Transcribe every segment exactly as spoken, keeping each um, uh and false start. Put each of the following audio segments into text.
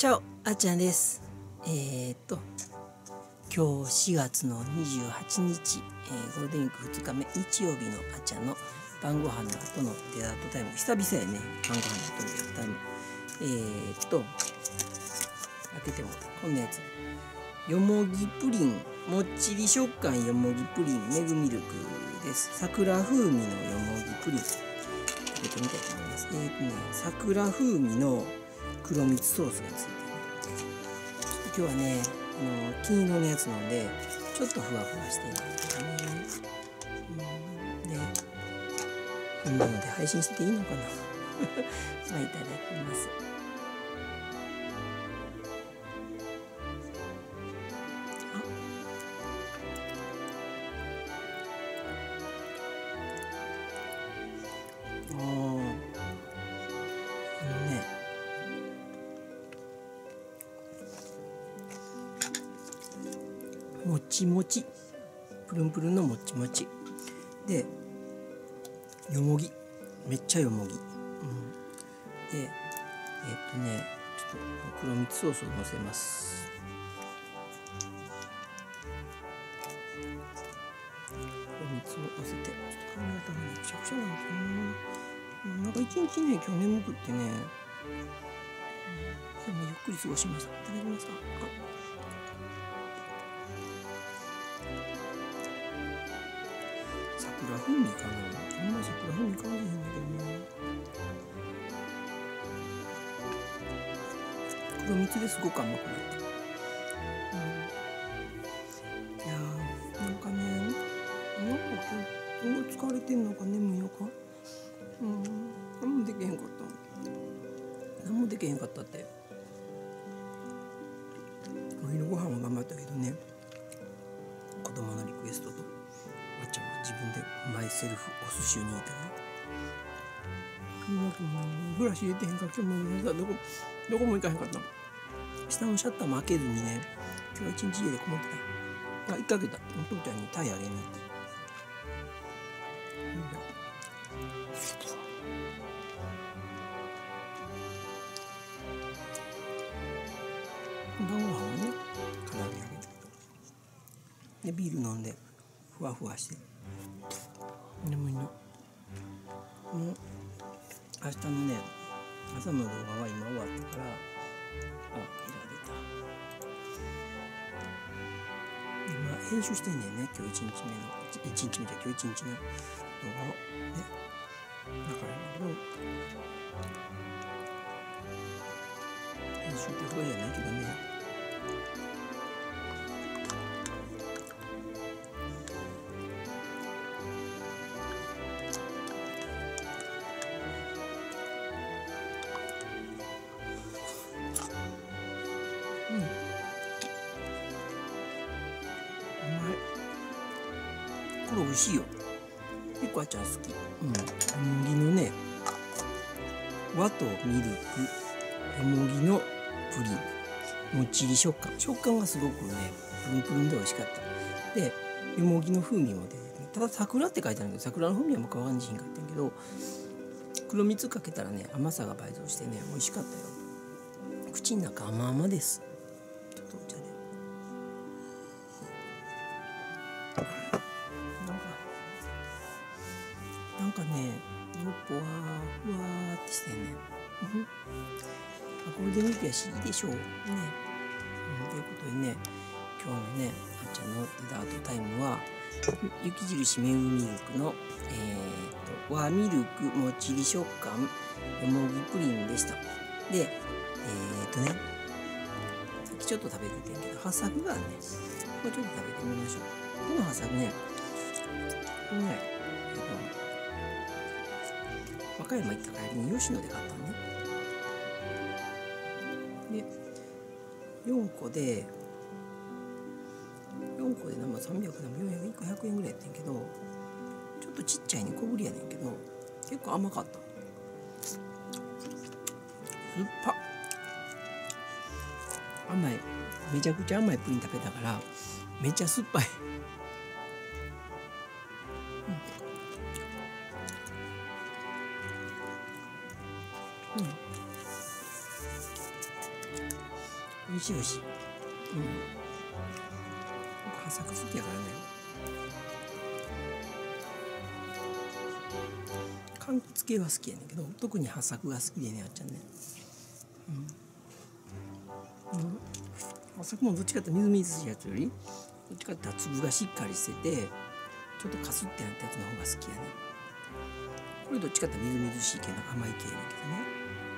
チャオ、あっちゃんです。えー、っと今日しがつのにじゅうはちにち、えー、ゴールデンウィークふつかめ日曜日のあっちゃんの晩ご飯の後のデザートタイム、久々やね、晩ご飯の後のデザートタイム。えー、っと開けてもこんなやつ、よもぎプリン、もっちり食感よもぎプリンメグミルクです。桜風味のよもぎプリン開けてみたいと思います。えー、っとね桜風味の黒蜜ソースがついてる。ちょっと今日はね、あの金色のやつなんでちょっとふわふわしてるんですね。うんで、こんなので配信してていいのかなまあいただきます。ああー、あのねもちもち、プルンプルンのもちもちで、よもぎめっちゃよもぎ、うん、でえー、っとねちょっと黒蜜ソースをのせます。黒蜜をのせて、ちょっと髪型がねくしゃくしゃなんですよね。なんか一日ね今日眠くってね、うん、でもゆっくり過ごしました。いただきます。あ桜風味かな、あんまり桜風味感じへんだけどな。黒蜜ですごく甘くなった。うん、いやーなんかね、なんか今日すごい疲れてんのか眠いのか、うん、何もできへんかった。何もできへんかったって。お昼ご飯は頑張ったけどね、子供のリクエストとあっちゃんは自分でマイセルフお寿司を握ったね。ブラシ入れてへんか、今日もどこどこも行かへんかった。下のシャッターも開けずにね、今日は一日家でこもってた。あ、いっかけた。お父ちゃんにタイあげに行って。晩ご飯をね、唐揚げあげて。で、ビール飲んで、ふわふわして。眠いの。もう、明日のね、朝の動画は今終わったから、あ、いられた。今、編集してんねんね、今日一日目の、一日目じゃ今日一日の動画を。ね。だから、編集ってほどじゃないけどね。うん。うまい。これ美味しいよ。結構あっちゃん好き。うん。小麦のね、和とミルク、小麦のプリン、もっちり食感。食感がすごくね、プルンプルンで美味しかった。で、よもぎの風味も出てて、ただ桜って書いてあるけど、桜の風味はもう感じひんかったんやけど、黒蜜かけたらね、甘さが倍増してね、美味しかったよ。口の中甘々です。ちょっとお茶で。なんか、なんかね、のっぽわー、ふわーってしてんね。ゴールデンウィークやしいいでしょうね。うん、ということでね、今日のね、あっちゃんのデザートタイムは雪印メグミルクの、えー、と和ミルクもっちり食感よもぎプリンでした。で、えっ、ー、とね、さっきちょっと食べててんけど、ハサミがね、これちょっと食べてみましょう。このハサミね、これね、えっ、と、和歌山行った帰りに吉野で買ったのね。で、よんこで、よんこでなんかさんびゃくでもよんひゃく、いっこひゃくえんぐらいやってんけど、ちょっとちっちゃいね、小ぶりやねんけど、結構甘かった。酸っぱ。甘い。めちゃくちゃ甘いプリン食べたから、めっちゃ酸っぱい。うん。うん。 美味しい美味しい。うん。僕はさく好きやからね。柑橘系は好きやねんけど、特にはさくが好きでね、あっちゃんね。うん。うん。はさくもどっちかってみずみずしいやつより、どっちかって粒がしっかりしてて、ちょっとかすってなったやつの方が好きやね。これどっちかってみずみずしい系の甘い系やねんけどね。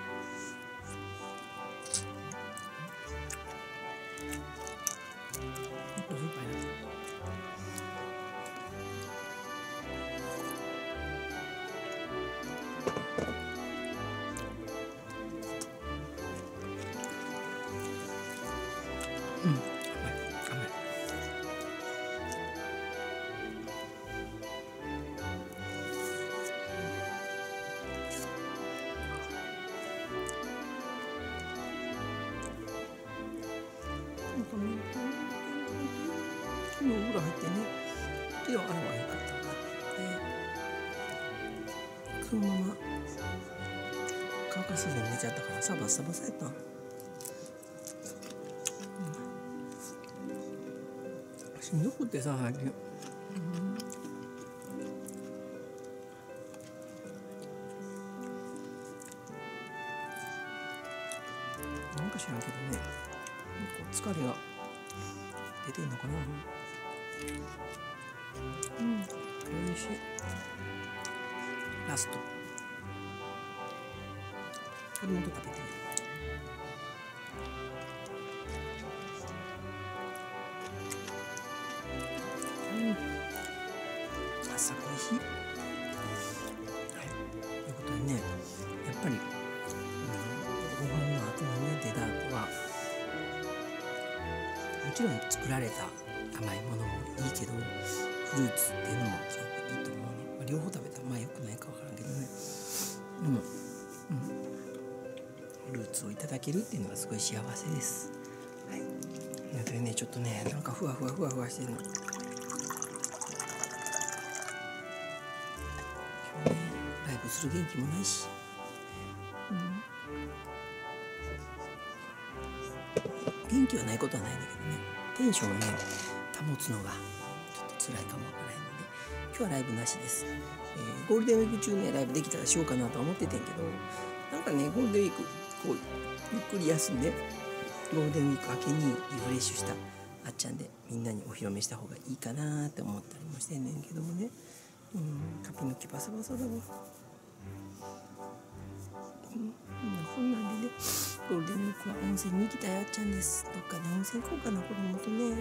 うん、甘い甘い。なんかね、昨日お風呂入ってね、昨日あれは良かったんだ。で、そのまま乾かさずに寝ちゃったからサバサバさやったん。しんどくってさ、最近。なんか知らんけどね、疲れが出てんのかな。うん、おいしい。ラスト。子供と食べてね。うん。朝おいしい。はい。ということでね、やっぱり、うん、ご飯の後のね、出た後は、もちろん作られた甘いものもいいけど、フルーツっていうのもすごくいいと思うね。まあ、両方食べたらまあ良くないか分からんけどね。うん。うん。フルーツをいただけるっていうのはすごい幸せです。はい。なのでね、ちょっとね、なんかふわふわふわふわしてるの。今日ね、ライブする元気もないし。うん。元気はないことはないんだけどね、テンションをね、保つのがちょっと辛いかもわからないので、今日はライブなしです。えー、ゴールデンウィーク中ね、ライブできたらしようかなとは思っててんけど、なんかね、ゴールデンウィーク、こう、ゆっくり休んで、ゴールデンウィーク明けにリフレッシュしたあっちゃんで、みんなにお披露目した方がいいかなって思ったりもしてんねんけどもね。うん、髪の毛バサバサだわ。うん、こんなんでね、ゴールデンウィークは温泉に行きたいあっちゃんです。どっかで温泉行こうかな、子供とね。ね、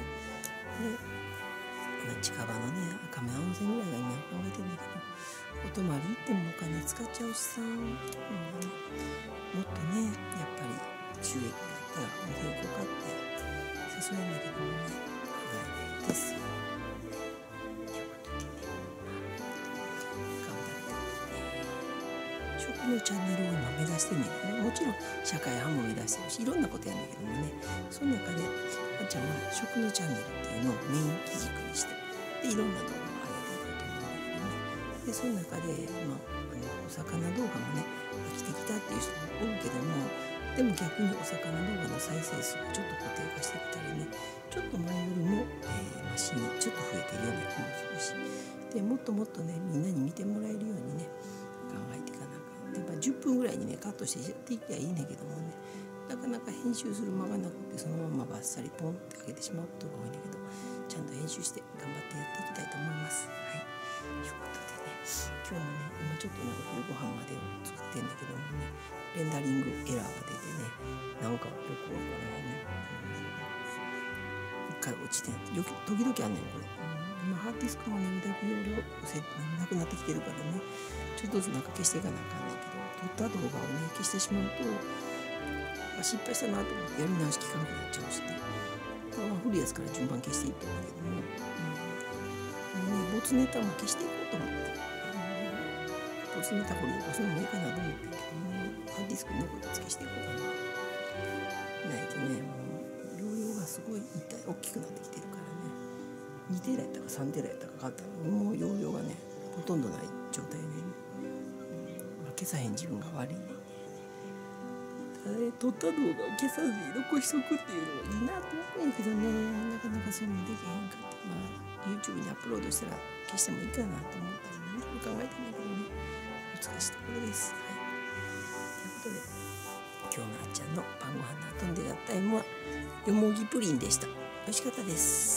近場のね、赤目温泉ぐらいが今考えてんだけど、お泊まり行ってもお金使っちゃうしさ、うん、もっとね、やっぱり収益があったら温泉行こうかって誘うんだけどもね、不甲斐ないですよ。ということでね、頑張って食のチャンネルを今目指してんねんけどね、もちろん社会派も目指してるし、いろんなことやんだけどもね、その中であっちゃんは食のチャンネルっていうのをメイン基軸にして、でいろんな動画を上げていこうと思うんだけどね。でその中で、まあ、あのお魚動画もね飽きてきたっていう人もおるけども、でも逆にお魚動画の再生数がちょっと固定化してきたりね、ちょっと前よりも、えー、マシにちょっと増えてるような気もするし、でもっともっとねみんなに見てもらえるようにね考えていかなきゃ。やっぱじゅっぷんぐらいにねカットしてやっていきゃいいねんけどもね、なかなか編集する間がなくて、そのままバッサリポンってかけてしまうことが多いんだけど、ちゃんと編集して頑張ってやっていきたいと思います。はい。ということでね、今日もね、今ちょっとね、お昼ご飯までを作ってんだけどもね、レンダリングエラーが出てね、なんかよくわからないね。一回落ちてん。よき時々あんねん、これ。うん、今、ハードディスクもね、だいぶ容量なくなってきてるからね、ちょっとずつなんか消していかなあかんねんけど、撮った動画をね、消してしまうと、あ、失敗したなと思ってやり直し聞かなくなっちゃうしね。だから古いやつから順番消していったんだけども、うん、もうね、ボツネタも消していこうと思って。ボツネタ掘り起こすのもいいかなと思ってるけども、ハードディスクに残ったやつ消していこうかな。ないとね、もう容量がすごい一体大きくなってきてるからね。にテラやったかさんテラやったか買ったのに、もう容量がね、ほとんどない状態でね。うん、まあ、消さへん自分が悪いね。 ね、撮った動画を消さずに残しとくっていうのがいいなと思うんやけどね、なかなかそういうのできへんかって、まあ YouTube にアップロードしたら消してもいいかなと思ったりいろいろ考えてんだけどね、難しいところです。はい、ということで今日のあっちゃんの晩ご飯の後の出たタイムはよもぎプリンでした。美味しかったです。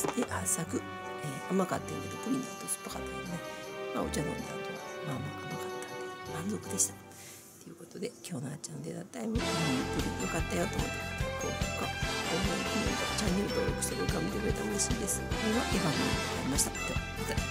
で、あさく、えー、甘かったんやけどプリンだと酸っぱかったけどね、まあ、お茶飲んだ後はまあまあ甘かったんで満足でした。ということで今日のあっちゃんの出たタイム、よもぎプリンよかったよと思って高評価、高評価、コメント、チャンネル登録して僕が見てくれたら嬉しいです。これはエヴァンになりました。ではまた。